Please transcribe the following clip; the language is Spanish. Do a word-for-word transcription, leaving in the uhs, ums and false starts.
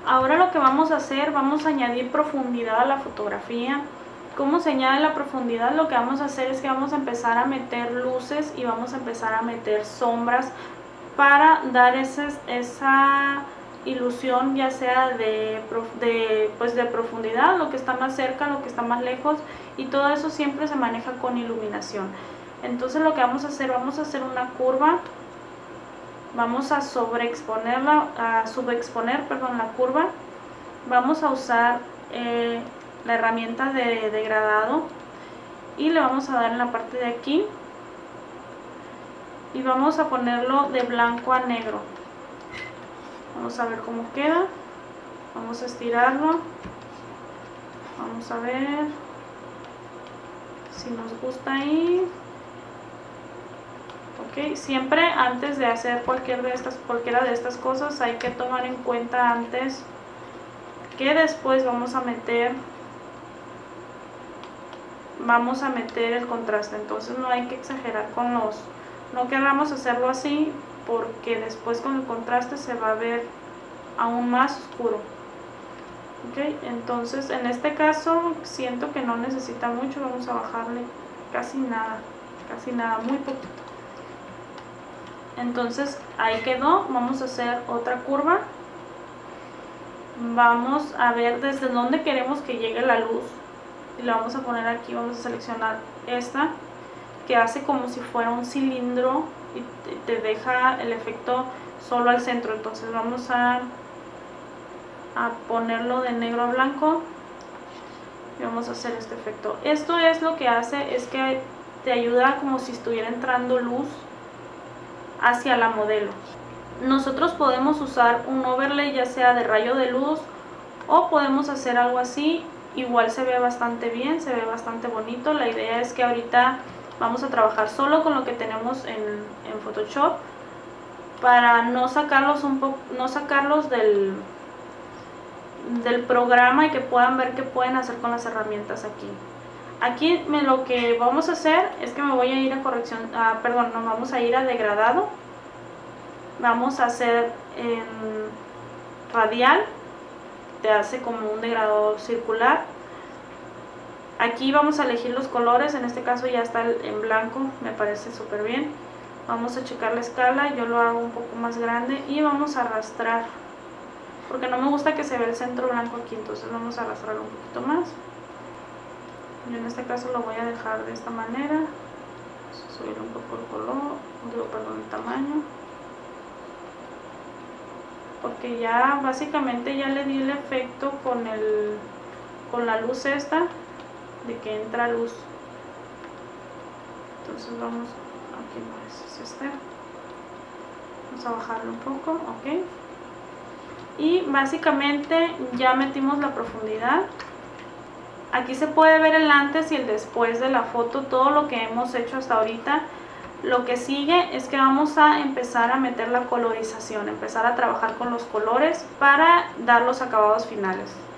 Ahora lo que vamos a hacer, vamos a añadir profundidad a la fotografía. ¿Cómo se añade la profundidad? Lo que vamos a hacer es que vamos a empezar a meter luces y vamos a empezar a meter sombras para dar ese, esa ilusión, ya sea de, de, pues de profundidad, lo que está más cerca, lo que está más lejos, y todo eso siempre se maneja con iluminación. Entonces lo que vamos a hacer, vamos a hacer una curva, vamos a sobreexponerla, a subexponer, perdón, la curva. Vamos a usar eh, la herramienta de degradado y le vamos a dar en la parte de aquí y vamos a ponerlo de blanco a negro. Vamos a ver cómo queda, vamos a estirarlo, vamos a ver si nos gusta ahí. Ok, siempre antes de hacer cualquier de estas, cualquiera de estas cosas hay que tomar en cuenta antes que después vamos a meter vamos a meter el contraste, entonces no hay que exagerar con los, no queramos hacerlo así porque después con el contraste se va a ver aún más oscuro. Ok, entonces en este caso siento que no necesita mucho, vamos a bajarle casi nada, casi nada, muy poquito. Entonces ahí quedó, vamos a hacer otra curva, vamos a ver desde dónde queremos que llegue la luz y la vamos a poner aquí, vamos a seleccionar esta que hace como si fuera un cilindro y te deja el efecto solo al centro. Entonces vamos a, a ponerlo de negro a blanco y vamos a hacer este efecto. Esto es lo que hace, es que te ayuda como si estuviera entrando luz hacia la modelo. Nosotros podemos usar un overlay ya sea de rayo de luz o podemos hacer algo así, igual se ve bastante bien, se ve bastante bonito. La idea es que ahorita vamos a trabajar solo con lo que tenemos en, en Photoshop para no sacarlos un poco, no sacarlos del, del programa y que puedan ver qué pueden hacer con las herramientas aquí. Aquí me, lo que vamos a hacer es que me voy a ir a corrección, ah, perdón, no, vamos a ir a degradado, vamos a hacer en radial, te hace como un degradado circular. Aquí vamos a elegir los colores, en este caso ya está en blanco, me parece súper bien. Vamos a checar la escala, yo lo hago un poco más grande y vamos a arrastrar, porque no me gusta que se vea el centro blanco aquí, entonces vamos a arrastrar un poquito más. Yo en este caso lo voy a dejar de esta manera, vamos a subir un poco el color, digo, perdón, el tamaño, porque ya básicamente ya le di el efecto con, el, con la luz esta, de que entra luz. Entonces vamos, aquí no es, es este, vamos a bajarlo un poco, ok. Y básicamente ya metimos la profundidad. Aquí se puede ver el antes y el después de la foto, todo lo que hemos hecho hasta ahorita. Lo que sigue es que vamos a empezar a meter la colorización, empezar a trabajar con los colores para dar los acabados finales.